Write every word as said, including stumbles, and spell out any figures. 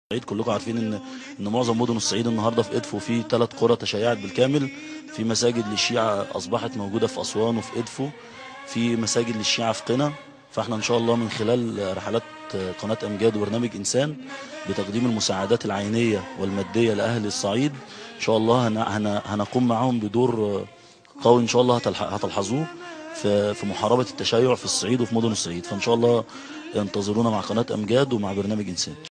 الصعيد كلكم عارفين ان ان معظم مدن الصعيد النهارده في ادفو في ثلاث قرى تشيعت بالكامل. في مساجد للشيعة اصبحت موجوده في اسوان وفي ادفو، في مساجد للشيعة في قنا. فاحنا ان شاء الله من خلال رحلات قناه امجاد وبرنامج انسان بتقديم المساعدات العينيه والماديه لاهل الصعيد، ان شاء الله هن هن هنقوم معهم بدور قوي ان شاء الله هتلحظوه في في محاربه التشيع في الصعيد وفي مدن الصعيد. فان شاء الله انتظرونا مع قناه امجاد ومع برنامج انسان.